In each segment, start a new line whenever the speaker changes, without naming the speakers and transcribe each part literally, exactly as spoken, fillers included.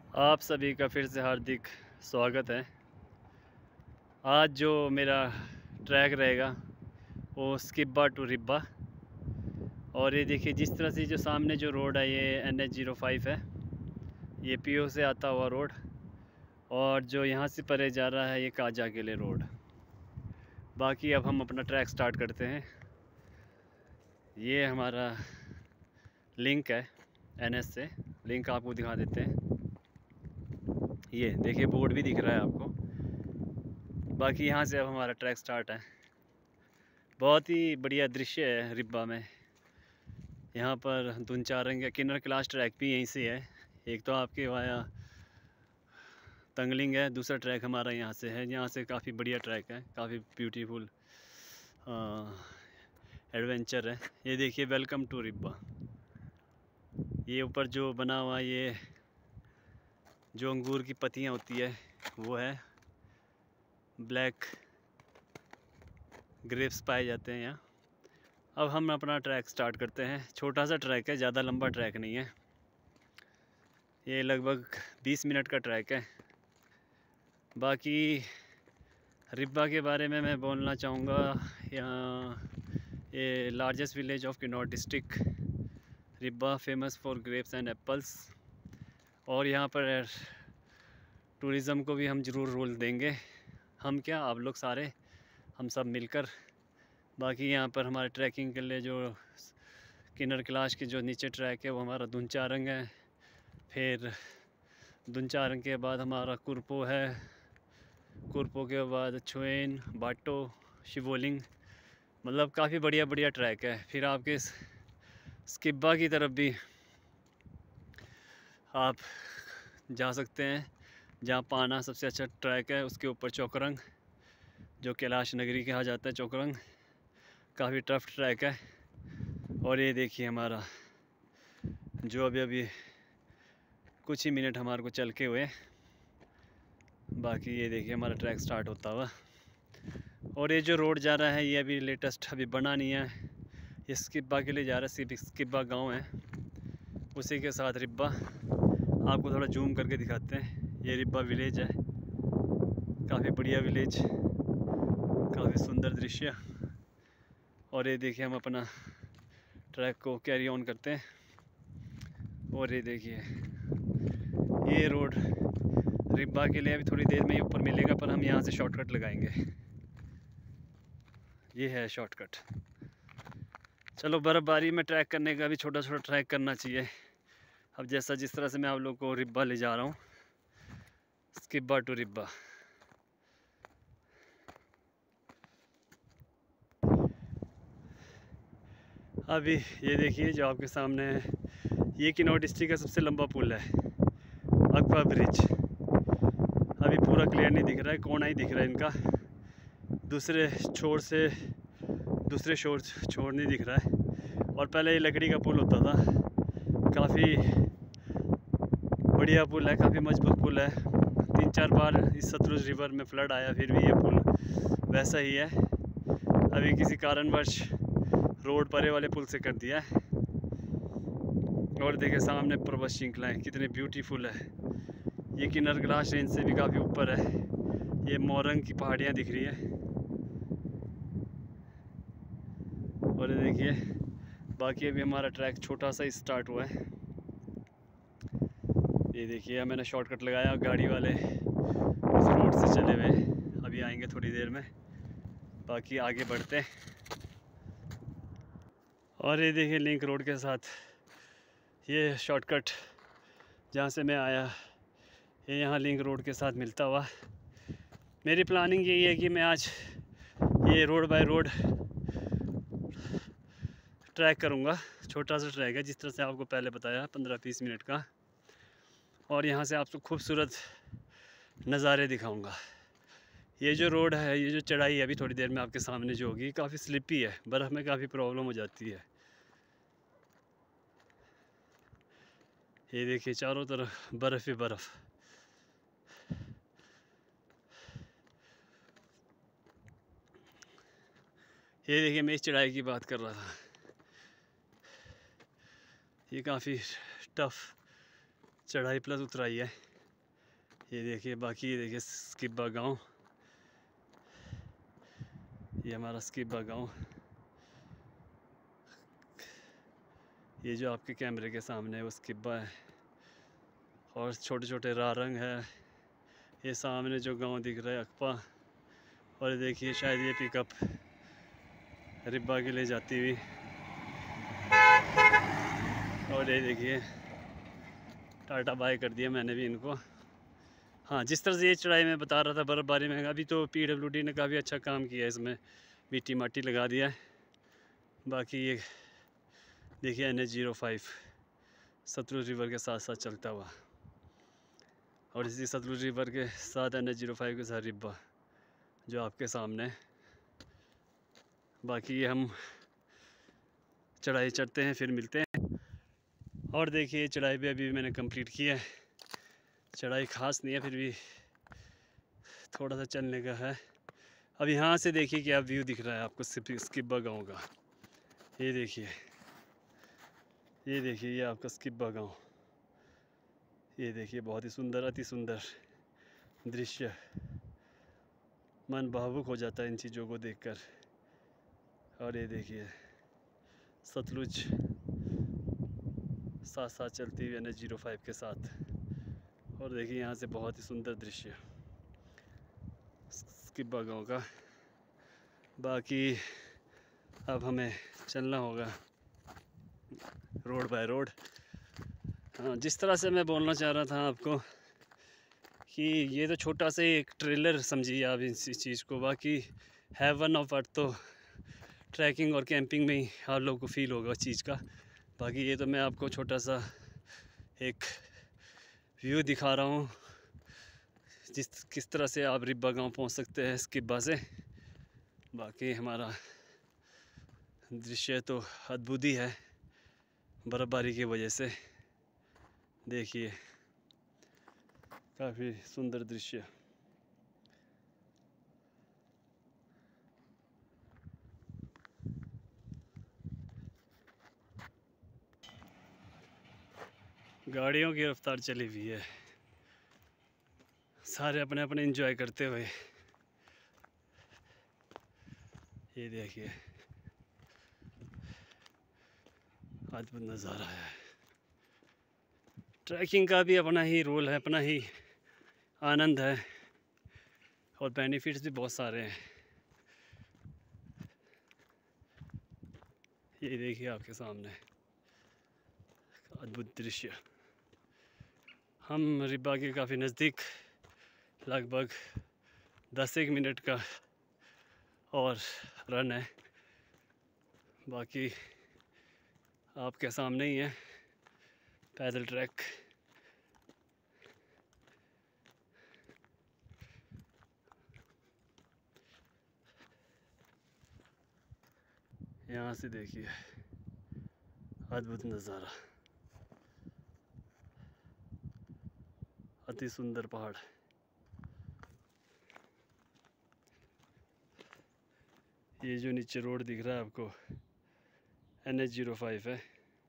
आप सभी का फिर से हार्दिक स्वागत है। आज जो मेरा ट्रैक रहेगा वो स्किब्बा टू रिब्बा। और ये देखिए जिस तरह से जो सामने जो रोड है ये एन एच ज़ीरो फाइव है, ये पी ओ से आता हुआ रोड। और जो यहाँ से परे जा रहा है ये काजा के लिए रोड। बाकी अब हम अपना ट्रैक स्टार्ट करते हैं। ये हमारा लिंक है एन एच से, लिंक आपको दिखा देते हैं। ये देखिए बोर्ड भी दिख रहा है आपको। बाकी यहाँ से अब हमारा ट्रैक स्टार्ट है। बहुत ही बढ़िया दृश्य है रिब्बा में। यहाँ पर दुनचारंग या किन्नर क्लास ट्रैक भी यहीं से है। एक तो आपके वाया तंगलिंग है, दूसरा ट्रैक हमारा यहाँ से है। यहाँ से काफ़ी बढ़िया ट्रैक है, काफ़ी ब्यूटीफुल एडवेंचर है। ये देखिए वेलकम टू रिब्बा। ये ऊपर जो बना हुआ ये जो अंगूर की पत्तियाँ होती है वो है, ब्लैक ग्रेप्स पाए जाते हैं यहाँ। अब हम अपना ट्रैक स्टार्ट करते हैं। छोटा सा ट्रैक है, ज़्यादा लंबा ट्रैक नहीं है। ये लगभग बीस मिनट का ट्रैक है। बाकी रिब्बा के बारे में मैं बोलना चाहूँगा, यहाँ ये largest village of Kinnaur district Ribba, famous for grapes and apples. और यहाँ पर टूरिज़म को भी हम ज़रूर रोल देंगे। हम क्या, आप लोग सारे, हम सब मिलकर। बाकी यहाँ पर हमारे ट्रैकिंग के लिए जो किन्नर क्लास के जो नीचे ट्रैक है वो हमारा दुनचारंग है। फिर दुनचारंग के बाद हमारा कुरपो है, कुरपो के बाद छुएन, बाटो, शिवोलिंग, मतलब काफ़ी बढ़िया बढ़िया ट्रैक है। फिर आपके स्किब्बा की तरफ भी आप जा सकते हैं, जहाँ पाना सबसे अच्छा ट्रैक है। उसके ऊपर चौकरंग जो कैलाश नगरी कहा जाता है, चौकरंग काफ़ी टफ ट्रैक है। और ये देखिए हमारा जो अभी अभी कुछ ही मिनट हमारे को चल के हुए। बाकी ये देखिए हमारा ट्रैक स्टार्ट होता हुआ। और ये जो रोड जा रहा है ये अभी लेटेस्ट अभी बना नहीं है। ये स्किब्बा के लिए जा रहा है, स्किब्बा गांव है, उसी के साथ रिब्बा। आपको थोड़ा जूम करके दिखाते हैं। ये रिब्बा विलेज है, काफ़ी बढ़िया विलेज, काफ़ी सुंदर दृश्य। और ये देखिए हम अपना ट्रैक को कैरी ऑन करते हैं। और ये देखिए ये रोड रिब्बा के लिए अभी थोड़ी देर में ही ऊपर मिलेगा, पर हम यहाँ से शॉर्टकट लगाएंगे। ये है शॉर्टकट। चलो, बर्फ़बारी में ट्रैक करने का भी छोटा छोटा ट्रैक करना चाहिए। अब जैसा जिस तरह से मैं आप लोग को रिब्बा ले जा रहा हूँ, स्किब्बा टू रिब्बा। अभी ये देखिए जो आपके सामने है, ये किन्नौर डिस्ट्रिक्ट का सबसे लंबा पुल है, अकबा ब्रिज। अभी पूरा क्लियर नहीं दिख रहा है, कोना ही दिख रहा है इनका। दूसरे छोर से दूसरे छोर छोर नहीं दिख रहा है। और पहले ये लकड़ी का पुल होता था। काफ़ी बढ़िया पुल है, काफ़ी मजबूत पुल है। तीन चार बार इस सतलुज रिवर में फ्लड आया, फिर भी ये पुल वैसा ही है। अभी किसी कारणवश रोड परे वाले पुल से कर दिया है। और देखिए सामने पर्वत श्रृंखलाएँ कितने ब्यूटीफुल है। ये किन्नर क्लास रेंज से भी काफ़ी ऊपर है। ये मोरंग की पहाड़ियाँ दिख रही है। और ये देखिए बाकी अभी हमारा ट्रैक छोटा सा ही स्टार्ट हुआ है। ये देखिए मैंने शॉर्टकट लगाया, गाड़ी वाले इस रोड से चले हुए, अभी आएंगे थोड़ी देर में। बाकी आगे बढ़ते हैं। और ये देखिए लिंक रोड के साथ ये शॉर्टकट जहाँ से मैं आया, ये यहाँ लिंक रोड के साथ मिलता हुआ। मेरी प्लानिंग यही है कि मैं आज ये रोड बाय रोड ट्रैक करूँगा। छोटा सा ट्रैक है, जिस तरह से आपको पहले बताया, पंद्रह बीस मिनट का। और यहाँ से आपको खूबसूरत नज़ारे दिखाऊंगा। ये जो रोड है, ये जो चढ़ाई है, अभी थोड़ी देर में आपके सामने जो होगी, काफ़ी स्लिपी है, बर्फ़ में काफ़ी प्रॉब्लम हो जाती है। ये देखिए चारों तरफ बर्फ़ ही बर्फ़। ये देखिए मैं इस चढ़ाई की बात कर रहा था। ये काफ़ी टफ चढ़ाई प्लस उतराई है। ये देखिए, बाकी ये देखिए स्किब्बा गांव, ये हमारा स्किब्बा गांव। ये जो आपके कैमरे के सामने है वो स्किब्बा है, और छोटे छोटे रारंग है। ये सामने जो गांव दिख रहा है अकपा, और देखिए शायद ये पिकअप रिब्बा के लिए जाती हुई। और ये देखिए टाटा बाय कर दिया मैंने भी इनको। हाँ, जिस तरह से ये चढ़ाई मैं बता रहा था बर्फ़बारी में, अभी तो पीडब्ल्यूडी ने काफ़ी अच्छा काम किया है, इसमें मिट्टी माटी लगा दिया है। बाकी ये देखिए N H zero five Sutlej river के साथ साथ चलता हुआ, और इसी सतलुज रिवर के साथ एन एच ज़ीरो फाइव के साथ रिब्बा जो आपके सामने है। बाकी ये हम चढ़ाई चढ़ते हैं फिर मिलते हैं। और देखिए चढ़ाई भी अभी मैंने कंप्लीट की है। चढ़ाई ख़ास नहीं है, फिर भी थोड़ा सा चलने का है। अब यहाँ से देखिए क्या व्यू दिख रहा है आपको स्किब्बा गांव का। ये देखिए, ये देखिए ये आपका स्किब्बा गांव। ये देखिए बहुत ही सुंदर, अति सुंदर दृश्य, मन भावुक हो जाता है इन चीज़ों को देखकर। और ये देखिए सतलुज साथ साथ चलती हुई एन एच ज़ीरो फाइव के साथ। और देखिए यहाँ से बहुत ही सुंदर दृश्य स्किब्बा गांव का। बाकी अब हमें चलना होगा रोड बाय रोड। हाँ, जिस तरह से मैं बोलना चाह रहा था आपको कि ये तो छोटा सा एक ट्रेलर समझिए आप इस चीज़ को। बाकी हेवन ऑफ अर्थ तो ट्रैकिंग और कैंपिंग में ही आप लोगों को फील होगा उस चीज़ का। बाकी ये तो मैं आपको छोटा सा एक व्यू दिखा रहा हूँ, जिस किस तरह से आप रिब्बा गांव पहुँच सकते हैं स्किब्बा से। बाकी हमारा दृश्य तो अद्भुत ही है बर्फ़बारी की वजह से। देखिए काफ़ी सुंदर दृश्य। गाड़ियों की रफ्तार चली हुई है, सारे अपने अपने एंजॉय करते हुए। ये देखिए अद्भुत नज़ारा है। ट्रैकिंग का भी अपना ही रोल है, अपना ही आनंद है, और बेनिफिट्स भी बहुत सारे हैं। ये देखिए आपके सामने अद्भुत दृश्य। हम रिब्बा के काफ़ी नज़दीक, लगभग दस एक मिनट का और रन है। बाकी आपके सामने ही है पैदल ट्रैक। यहाँ से देखिए अद्भुत नज़ारा, अति सुंदर पहाड़। ये जो नीचे रोड दिख रहा है आपको एन एच ज़ीरो फाइव है।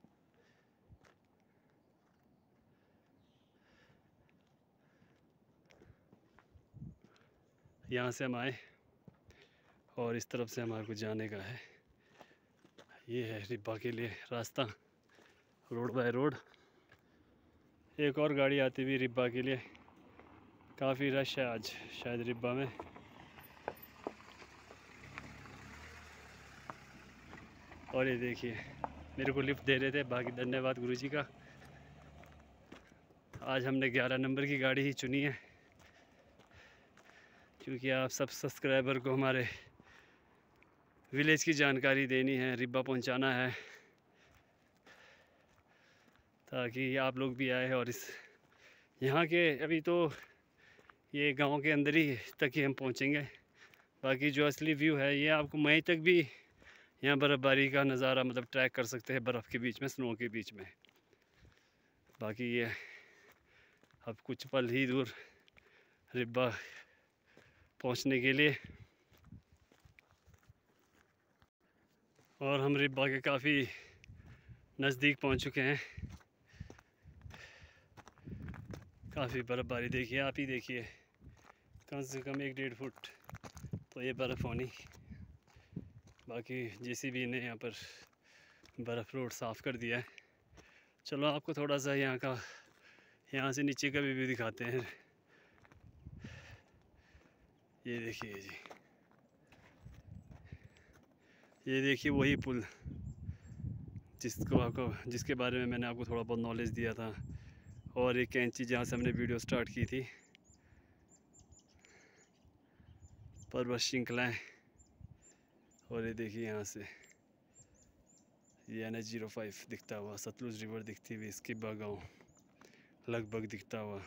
यहाँ से हम आए और इस तरफ से हमारे को जाने का है। ये है रिब्बा के लिए रास्ता, रोड बाय रोड। एक और गाड़ी आती हुई रिब्बा के लिए। काफ़ी रश है आज शायद रिब्बा में। और ये देखिए मेरे को लिफ्ट दे रहे थे, बाकी धन्यवाद गुरुजी का। आज हमने ग्यारह नंबर की गाड़ी ही चुनी है, क्योंकि आप सब सब्सक्राइबर को हमारे विलेज की जानकारी देनी है, रिब्बा पहुंचाना है, ताकि आप लोग भी आए। और इस यहाँ के अभी तो ये गांव के अंदर ही तक ही हम पहुंचेंगे। बाकी जो असली व्यू है ये आपको मई तक भी यहाँ बर्फ़बारी का नज़ारा मतलब ट्रैक कर सकते हैं, बर्फ़ के बीच में, स्नो के बीच में। बाकी ये अब कुछ पल ही दूर रिब्बा पहुंचने के लिए, और हम रिब्बा के काफ़ी नज़दीक पहुंच चुके हैं। काफ़ी बर्फ़बारी देखिए, आप ही देखिए, कम से कम एक डेढ़ फुट तो ये बर्फ़ होनी। बाकी जेसीबी ने यहाँ पर बर्फ़ रोड साफ़ कर दिया है। चलो आपको थोड़ा सा यहाँ का, यहाँ से नीचे का भी व्यू दिखाते हैं। ये देखिए जी, ये देखिए वही पुल जिसको आपको जिसके बारे में मैंने आपको थोड़ा बहुत नॉलेज दिया था, और एक कैंची जहाँ से हमने वीडियो स्टार्ट की थी, पर्वत श्रृंखलाएँ। और ये देखिए यहाँ से ये एन एच जीरो फाइव दिखता हुआ, सतलुज रिवर दिखती हुई, स्किबा गाँव लगभग दिखता हुआ।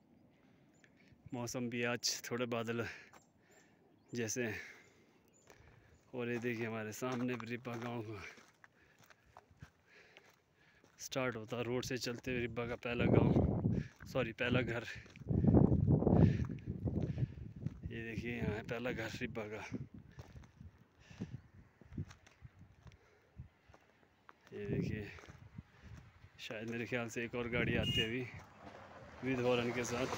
मौसम भी आज थोड़े बादल जैसे हैं। और ये देखिए हमारे सामने रिब्बा गाँव का स्टार्ट होता, रोड से चलते हुए रिब्बा का पहला गांव, सॉरी पहला घर। ये देखिए यहाँ है पहला घर रिब्बा का। ये देखिए शायद मेरे ख्याल से एक और गाड़ी आती है अभी विद हॉर्न के साथ।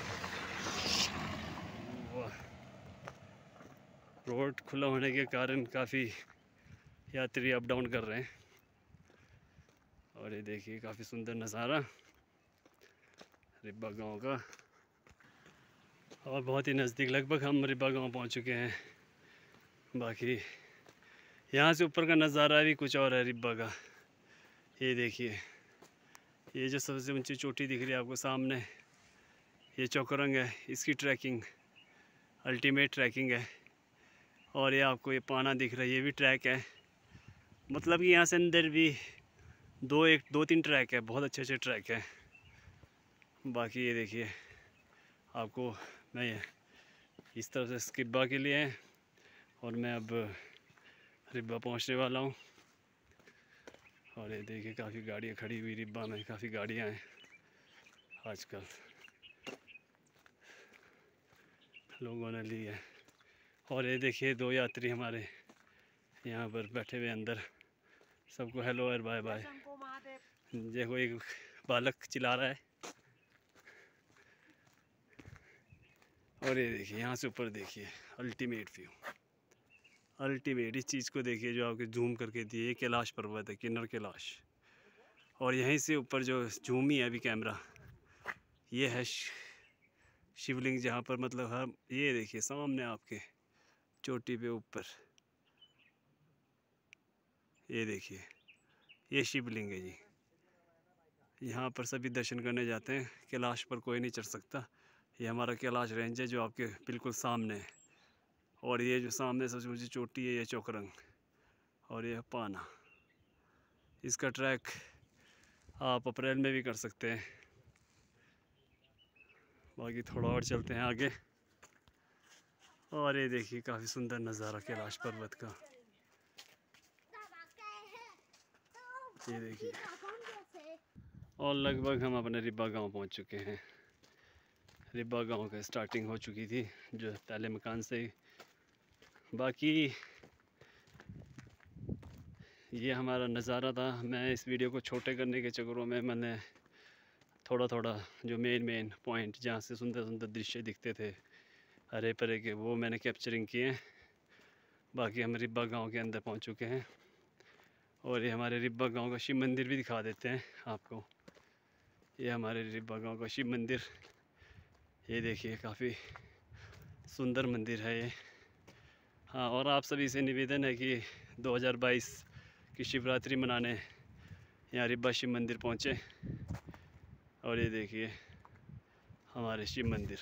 रोड खुला होने के कारण काफ़ी यात्री अप डाउन कर रहे हैं। और ये देखिए काफ़ी सुंदर नज़ारा रिब्बा गांव का, और बहुत ही नज़दीक, लगभग हम रिब्बा गांव पहुंच चुके हैं। बाकी यहाँ से ऊपर का नज़ारा भी कुछ और है रिब्बा का। ये देखिए ये जो सबसे ऊंची चोटी दिख रही है आपको सामने, ये चौकरंग है, इसकी ट्रैकिंग अल्टीमेट ट्रैकिंग है। और ये आपको ये पाना दिख रहा है, ये भी ट्रैक है। मतलब कि यहाँ से अंदर भी दो एक दो तीन ट्रैक है, बहुत अच्छे अच्छे ट्रैक है। बाकी ये देखिए आपको मैं ये इस तरफ से स्किबा के लिए है, और मैं अब रिब्बा पहुँचने वाला हूँ। और ये देखिए काफ़ी गाड़ियाँ खड़ी हुई रिब्बा में, काफ़ी गाड़ियाँ हैं आजकल, लोगों ने ली है। और ये देखिए दो यात्री हमारे यहाँ पर बैठे हुए अंदर, सबको हेलो और बाय बाय। देखो एक बालक चिल्ला रहा है। और ये देखिए यहाँ से ऊपर देखिए अल्टीमेट व्यू, अल्टीमेट। इस चीज़ को देखिए जो आपके जूम करके दिए, ये कैलाश पर्वत है, किन्नर कैलाश। और यहीं से ऊपर जो जूम ही है अभी कैमरा, ये है शिवलिंग, जहाँ पर मतलब हम ये देखिए सामने आपके चोटी पे ऊपर, ये देखिए ये शिवलिंग है जी। यहाँ पर सभी दर्शन करने जाते हैं, कैलाश पर कोई नहीं चढ़ सकता। ये हमारा कैलाश रेंज है जो आपके बिल्कुल सामने है। और ये जो सामने सबसे ऊंची चोटी है ये चौकरंग, और ये पाना। इसका ट्रैक आप अप्रैल में भी कर सकते हैं। बाकी थोड़ा और चलते हैं आगे। और ये देखिए काफ़ी सुंदर नज़ारा कैलाश पर्वत का, ये देखिए। और लगभग हम अपने रिब्बा गांव पहुंच चुके हैं। रिब्बा गांव का स्टार्टिंग हो चुकी थी जो पहले मकान से। बाकी ये हमारा नज़ारा था। मैं इस वीडियो को छोटे करने के चक्करों में मैंने थोड़ा थोड़ा जो मेन मेन पॉइंट जहाँ से सुंदर सुंदर दृश्य दिखते थे हरे भरे के, वो मैंने कैप्चरिंग किए हैं। बाकी हम रिब्बा गांव के अंदर पहुंच चुके हैं। और ये हमारे रिब्बा गांव का शिव मंदिर भी दिखा देते हैं आपको। ये हमारे रिब्बा गांव का शिव मंदिर, ये देखिए काफ़ी सुंदर मंदिर है ये। हाँ, और आप सभी से निवेदन है कि दो हज़ार बाईस की शिवरात्रि मनाने यहाँ रिब्बा शिव मंदिर पहुँचे। और ये देखिए हमारे शिव मंदिर,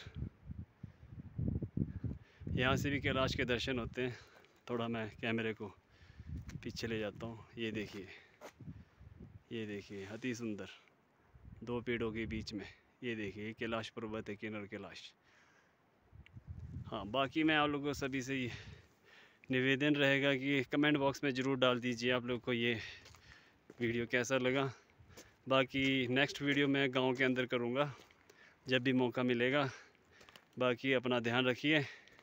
यहाँ से भी कैलाश के दर्शन होते हैं। थोड़ा मैं कैमरे को पीछे ले जाता हूँ। ये देखिए, ये देखिए अति सुंदर दो पेड़ों के बीच में, ये देखिए कैलाश पर्वत है, किन्नर कैलाश। हाँ, बाकी मैं आप लोगों को सभी से ये निवेदन रहेगा कि कमेंट बॉक्स में ज़रूर डाल दीजिए आप लोग को ये वीडियो कैसा लगा। बाकी नेक्स्ट वीडियो मैं गांव के अंदर करूँगा जब भी मौका मिलेगा। बाकी अपना ध्यान रखिए।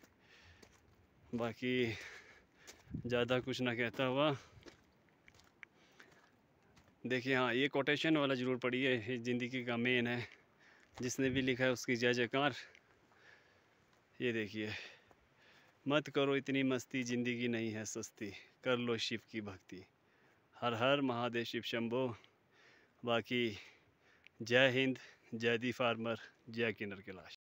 बाकी ज़्यादा कुछ ना कहता हुआ, देखिए हाँ ये कोटेशन वाला ज़रूर पढ़िए, ये ज़िंदगी का मेन है। जिसने भी लिखा है उसकी जय जयकार। ये देखिए, मत करो इतनी मस्ती, ज़िंदगी नहीं है सस्ती, कर लो शिव की भक्ति। हर हर महादेव शिव शंभो। बाकी जय हिंद, जय दी फार्मर, जय किन्नर कैलाश।